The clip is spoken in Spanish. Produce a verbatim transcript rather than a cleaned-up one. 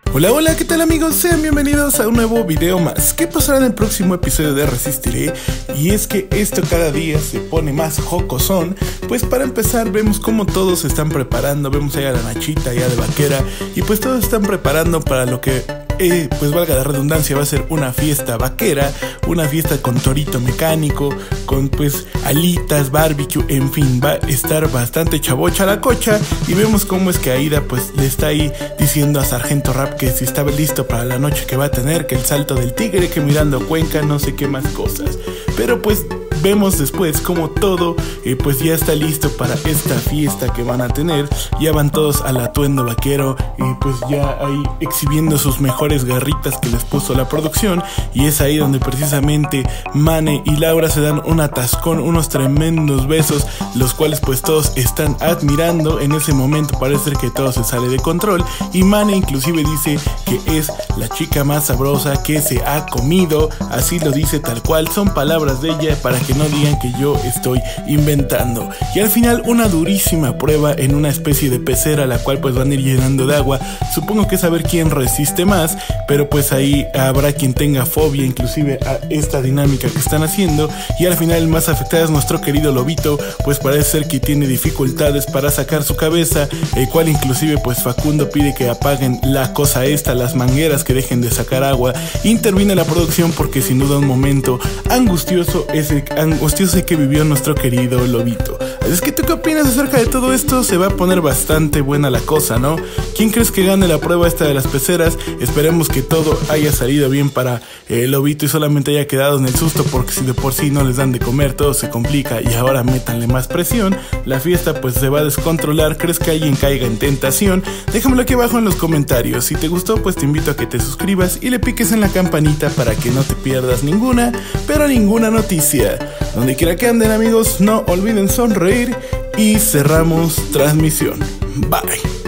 Hola, hola, ¿qué tal amigos? Sean bienvenidos a un nuevo video más. ¿Qué pasará en el próximo episodio de Resistiré? Y es que esto cada día se pone más jocosón. Pues para empezar vemos cómo todos se están preparando. Vemos ahí a la Nachita ya de vaquera. Y pues todos están preparando para lo que... Eh, pues valga la redundancia, va a ser una fiesta vaquera, una fiesta con torito mecánico, con pues alitas, barbecue, en fin, va a estar bastante chavocha la cocha. Y vemos cómo es que Aida pues le está ahí diciendo a Sargento Rap que si estaba listo para la noche que va a tener, que el salto del tigre, que mirando Cuenca, no sé qué más cosas. Pero pues vemos después como todo eh, pues ya está listo para esta fiesta que van a tener. Ya van todos al atuendo vaquero y pues ya ahí exhibiendo sus mejores garritas que les puso la producción. Y es ahí donde precisamente Mane y Laura se dan un atascón, unos tremendos besos, los cuales pues todos están admirando. En ese momento parece ser que todo se sale de control y Mane inclusive dice que es la chica más sabrosa que se ha comido. Así lo dice tal cual, son palabras de ella para que no digan que yo estoy inventando. Y al final una durísima prueba en una especie de pecera, la cual pues van a ir llenando de agua. Supongo que es a ver quién resiste más, pero pues ahí habrá quien tenga fobia inclusive a esta dinámica que están haciendo. Y al final el más afectado es nuestro querido Lobito, pues parece ser que tiene dificultades para sacar su cabeza, el cual inclusive pues Facundo pide que apaguen la cosa esta, las mangueras, que dejen de sacar agua. Interviene la producción porque sin duda un momento angustioso es el angustioso que vivió nuestro querido Lobito. Así es que ¿tú qué opinas acerca de todo esto? Se va a poner bastante buena la cosa, ¿no? ¿Quién crees que gane la prueba esta de las peceras? Esperemos que todo haya salido bien para eh, Lobito y solamente haya quedado en el susto, porque si de por sí no les dan de comer todo se complica y ahora métanle más presión. La fiesta pues se va a descontrolar. ¿Crees que alguien caiga en tentación? Déjamelo aquí abajo en los comentarios. Si te gustó pues te invito a que te suscribas y le piques en la campanita para que no te pierdas ninguna, pero ninguna noticia. Donde quiera que anden amigos, no olviden sonreír y cerramos transmisión. Bye.